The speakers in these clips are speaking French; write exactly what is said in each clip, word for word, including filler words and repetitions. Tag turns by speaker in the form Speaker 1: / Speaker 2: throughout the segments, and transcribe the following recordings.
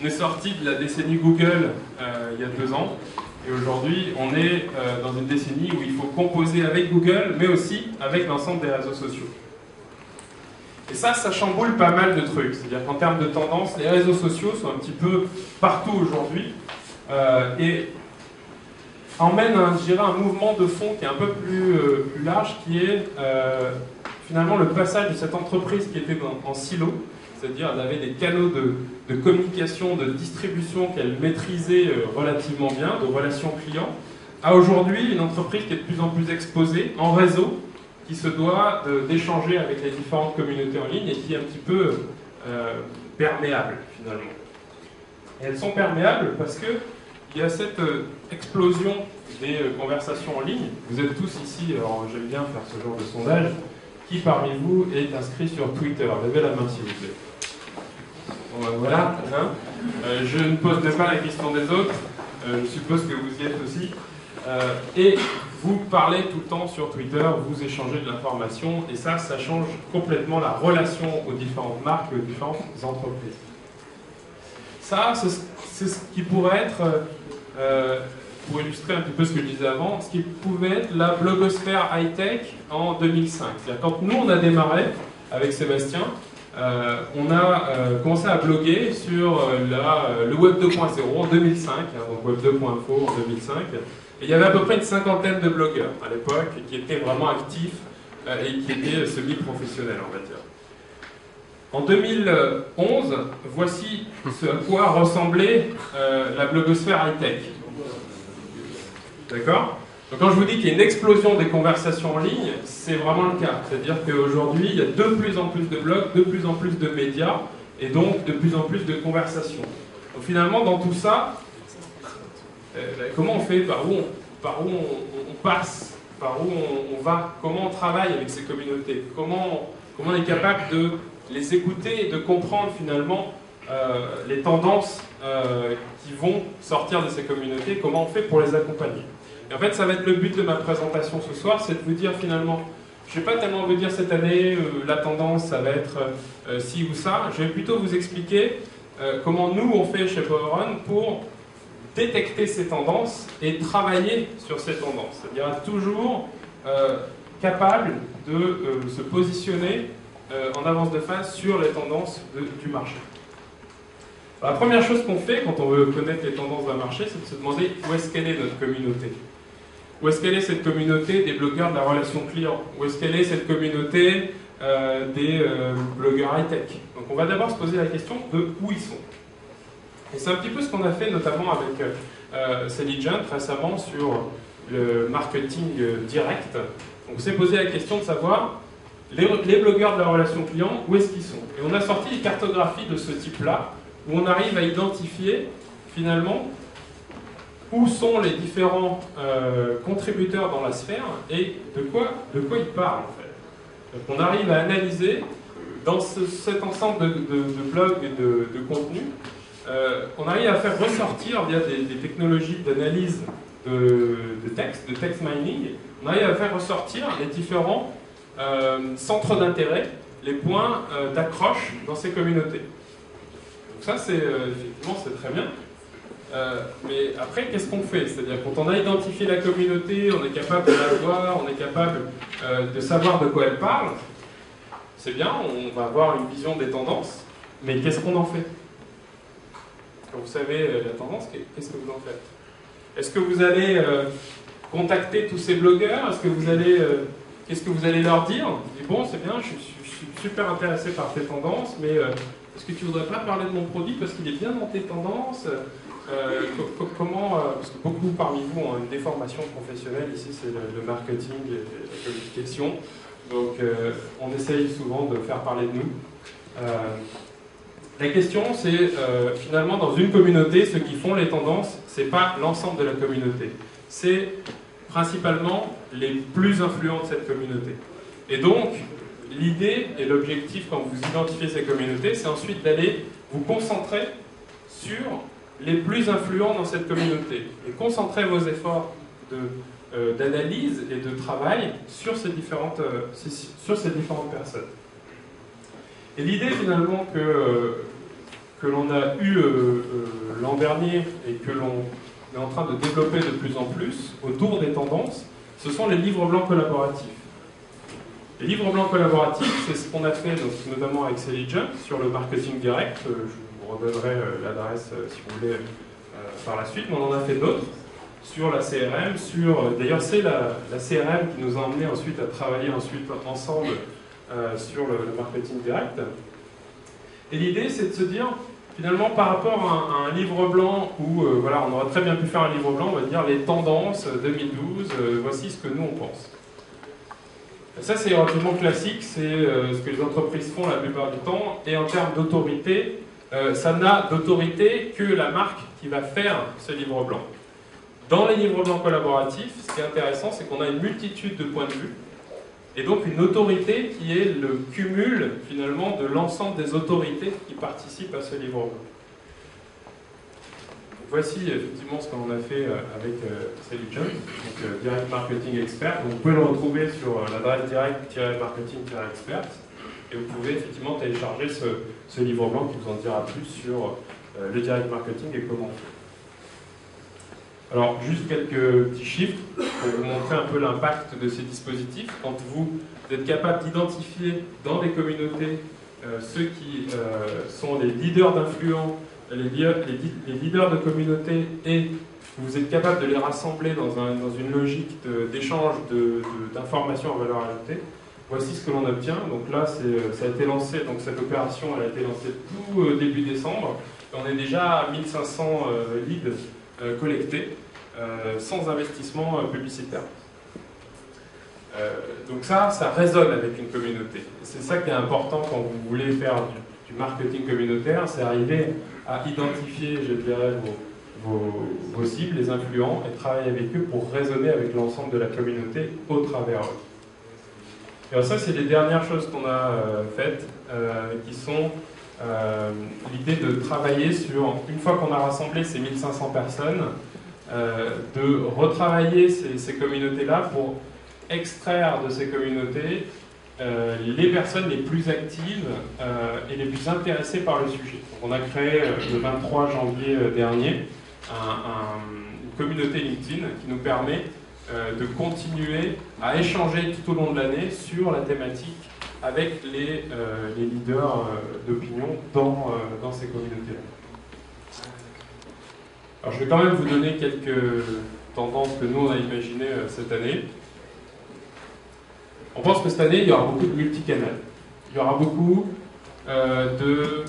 Speaker 1: On est sorti de la décennie Google euh, il y a deux ans, et aujourd'hui on est euh, dans une décennie où il faut composer avec Google, mais aussi avec l'ensemble des réseaux sociaux. Et ça, ça chamboule pas mal de trucs. C'est-à-dire qu'en termes de tendance, les réseaux sociaux sont un petit peu partout aujourd'hui, euh, et emmènent un, je dirais, un mouvement de fond qui est un peu plus, euh, plus large, qui est euh, finalement le passage de cette entreprise qui était en, en silo. C'est-à-dire qu'elle avait des canaux de, de communication, de distribution qu'elle maîtrisait euh, relativement bien, de relations clients, à aujourd'hui une entreprise qui est de plus en plus exposée en réseau, qui se doit d'échanger avec les différentes communautés en ligne et qui est un petit peu euh, perméable finalement. Et elles sont perméables parce que il y a cette euh, explosion des euh, conversations en ligne. Vous êtes tous ici, alors j'aime bien faire ce genre de sondage. Qui parmi vous est inscrit sur Twitter? Levez la main s'il vous plaît. Voilà, hein. euh, je ne pose pas la question des autres, euh, je suppose que vous y êtes aussi. Euh, et vous parlez tout le temps sur Twitter, vous échangez de l'information, et ça, ça change complètement la relation aux différentes marques et aux différentes entreprises. Ça, c'est ce qui pourrait être, euh, pour illustrer un petit peu ce que je disais avant, ce qui pouvait être la blogosphère high-tech en deux mille cinq. C'est-à-dire quand nous, on a démarré avec Sébastien, Euh, on a euh, commencé à bloguer sur euh, la, euh, le Web deux point zéro en deux mille cinq, hein, donc Web deux point info en deux mille cinq, et il y avait à peu près une cinquantaine de blogueurs à l'époque qui étaient vraiment actifs euh, et qui étaient semi-professionnels, on va dire. En deux mille onze, voici ce à quoi ressemblait euh, la blogosphère high-tech. D'accord ? Donc quand je vous dis qu'il y a une explosion des conversations en ligne, c'est vraiment le cas. C'est-à-dire qu'aujourd'hui, il y a de plus en plus de blogs, de plus en plus de médias, et donc de plus en plus de conversations. Donc finalement, dans tout ça, euh, comment on fait? Par où on, par où on, on passe? Par où on, on va? Comment on travaille avec ces communautés? Comment, comment on est capable de les écouter et de comprendre finalement euh, les tendances euh, qui vont sortir de ces communautés? Comment on fait pour les accompagner? Et en fait, ça va être le but de ma présentation ce soir, c'est de vous dire finalement, je ne vais pas tellement vous dire cette année, euh, la tendance, ça va être euh, ci ou ça, je vais plutôt vous expliquer euh, comment nous, on fait chez PowerRun pour détecter ces tendances et travailler sur ces tendances. C'est-à-dire être toujours euh, capable de euh, se positionner euh, en avance de phase sur les tendances de, du marché. Alors, la première chose qu'on fait quand on veut connaître les tendances d'un marché, c'est de se demander où est-ce qu'elle est notre communauté. Où est-ce qu'elle est cette communauté des blogueurs de la relation client? Où est-ce qu'elle est cette communauté euh, des euh, blogueurs high-tech? Donc on va d'abord se poser la question de où ils sont. Et c'est un petit peu ce qu'on a fait notamment avec euh, Selligent récemment sur le marketing direct. Donc on s'est posé la question de savoir les, les blogueurs de la relation client, où est-ce qu'ils sont? Et on a sorti une cartographie de ce type-là, où on arrive à identifier finalement où sont les différents euh, contributeurs dans la sphère et de quoi, de quoi ils parlent en fait. Donc on arrive à analyser dans ce, cet ensemble de, de, de blogs et de, de contenus, euh, on arrive à faire ressortir via des, des technologies d'analyse de, de texte, de text mining, on arrive à faire ressortir les différents euh, centres d'intérêt, les points euh, d'accroche dans ces communautés. Donc ça c'est euh, effectivement c'est très bien. Euh, mais après, qu'est-ce qu'on fait? C'est-à-dire, quand on a identifié la communauté, on est capable de la voir, on est capable euh, de savoir de quoi elle parle, c'est bien, on va avoir une vision des tendances, mais qu'est-ce qu'on en fait? Quand vous savez euh, la tendance, qu'est-ce que vous en faites? Est-ce que vous allez euh, contacter tous ces blogueurs? Est-ce que vous allez, euh, qu'est-ce que vous allez leur dire? Vous dites, bon, c'est bien, je, je, je suis super intéressé par tes tendances, mais euh, est-ce que tu voudrais pas parler de mon produit parce qu'il est bien dans tes tendances? Euh, co comment, euh, parce que beaucoup parmi vous ont une déformation professionnelle, ici c'est le, le marketing et la communication, donc euh, on essaye souvent de faire parler de nous. Euh, la question c'est euh, finalement dans une communauté, ceux qui font les tendances, c'est pas l'ensemble de la communauté, c'est principalement les plus influents de cette communauté. Et donc, l'idée et l'objectif quand vous identifiez ces communautés, c'est ensuite d'aller vous concentrer sur les plus influents dans cette communauté et concentrer vos efforts d'analyse euh, et de travail sur ces différentes, euh, sur ces différentes personnes. Et l'idée finalement que, euh, que l'on a eu euh, euh, l'an dernier et que l'on est en train de développer de plus en plus autour des tendances, ce sont les livres blancs collaboratifs. Les livres blancs collaboratifs, c'est ce qu'on a fait donc, notamment avec Selligent sur le marketing direct. Je vous redonnerai l'adresse si vous voulez euh, par la suite, mais on en a fait d'autres sur la C R M, sur d'ailleurs c'est la, la C R M qui nous a emmené ensuite à travailler ensuite ensemble euh, sur le, le marketing direct. Et l'idée c'est de se dire finalement par rapport à un, à un livre blanc où euh, voilà, on aurait très bien pu faire un livre blanc, on va dire les tendances deux mille douze, euh, voici ce que nous on pense. Ça, c'est relativement classique, c'est euh, ce que les entreprises font la plupart du temps. Et en termes d'autorité, euh, ça n'a d'autorité que la marque qui va faire ce livre blanc. Dans les livres blancs collaboratifs, ce qui est intéressant, c'est qu'on a une multitude de points de vue. Et donc une autorité qui est le cumul, finalement, de l'ensemble des autorités qui participent à ce livre blanc. Voici effectivement ce qu'on a fait avec euh, Selligent, donc euh, Direct Marketing Expert. Donc, vous pouvez le retrouver sur euh, l'adresse direct-marketing-expert et vous pouvez effectivement télécharger ce, ce livre blanc qui vous en dira plus sur euh, le direct marketing et comment faire. Alors, juste quelques petits chiffres pour vous montrer un peu l'impact de ces dispositifs. Quand vous êtes capable d'identifier dans les communautés euh, ceux qui euh, sont les leaders d'influence, Les, les leaders de communauté et vous êtes capable de les rassembler dans, un, dans une logique d'échange d'informations en valeur ajoutée, voici ce que l'on obtient. Donc là, ça a été lancé, donc cette opération elle a été lancée tout euh, début décembre. Et on est déjà à mille cinq cents euh, leads euh, collectés euh, sans investissement euh, publicitaire. Euh, donc ça, ça résonne avec une communauté. C'est ça qui est important quand vous voulez faire du, du marketing communautaire, c'est arriver à identifier, je dirais, vos, vos, vos cibles, les influents, et travailler avec eux pour raisonner avec l'ensemble de la communauté au travers eux. Et alors ça, c'est les dernières choses qu'on a euh, faites, euh, qui sont euh, l'idée de travailler sur, une fois qu'on a rassemblé ces mille cinq cents personnes, euh, de retravailler ces, ces communautés-là pour extraire de ces communautés Euh, les personnes les plus actives euh, et les plus intéressées par le sujet. Donc, on a créé euh, le vingt-trois janvier euh, dernier un, un, une communauté LinkedIn qui nous permet euh, de continuer à échanger tout au long de l'année sur la thématique avec les, euh, les leaders euh, d'opinion dans, euh, dans ces communautés-là. Alors je vais quand même vous donner quelques tendances que nous on a imaginées euh, cette année. On pense que cette année, il y aura beaucoup de multicanal. Il y aura beaucoup euh, de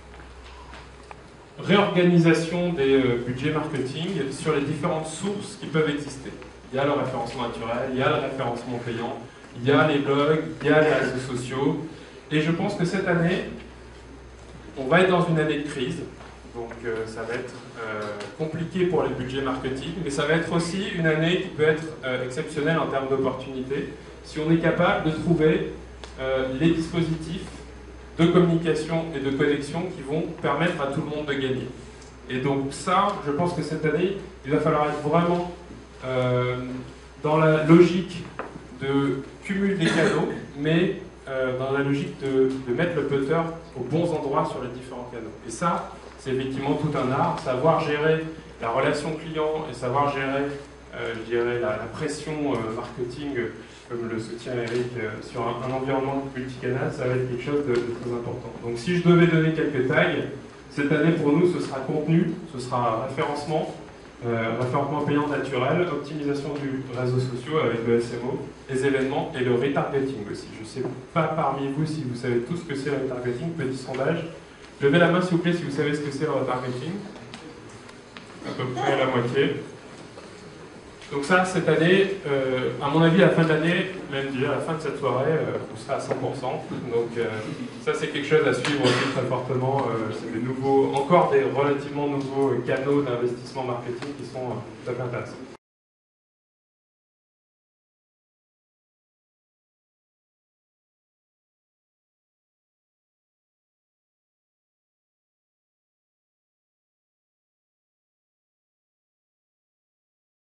Speaker 1: réorganisation des euh, budgets marketing sur les différentes sources qui peuvent exister. Il y a le référencement naturel, il y a le référencement payant, il y a les blogs, il y a les réseaux sociaux. Et je pense que cette année, on va être dans une année de crise. Donc euh, ça va être euh, compliqué pour les budgets marketing, mais ça va être aussi une année qui peut être euh, exceptionnelle en termes d'opportunités, si on est capable de trouver euh, les dispositifs de communication et de connexion qui vont permettre à tout le monde de gagner. Et donc ça, je pense que cette année, il va falloir être vraiment euh, dans la logique de cumul des canaux, mais euh, dans la logique de, de mettre le putter aux bons endroits sur les différents canaux. Et ça, c'est effectivement tout un art, savoir gérer la relation client et savoir gérer, euh, je dirais, la, la pression euh, marketing, comme le soutient Eric, euh, sur un, un environnement multicanal, ça va être quelque chose de, de très important. Donc si je devais donner quelques tags, cette année pour nous ce sera contenu, ce sera référencement, euh, référencement payant naturel, optimisation du réseau social avec le S M O, les événements et le retargeting aussi. Je ne sais pas parmi vous si vous savez tout ce que c'est le retargeting, petit sondage. Levez la main s'il vous plaît si vous savez ce que c'est le retargeting. À peu près la moitié. Donc ça, cette année, euh, à mon avis, à la fin de l'année, même déjà à la fin de cette soirée, euh, vous serez à cent pour cent. Donc euh, ça, c'est quelque chose à suivre aussi très fortement. Euh, c'est des nouveaux, encore des relativement nouveaux canaux d'investissement marketing qui sont euh, tout à fait intéressants.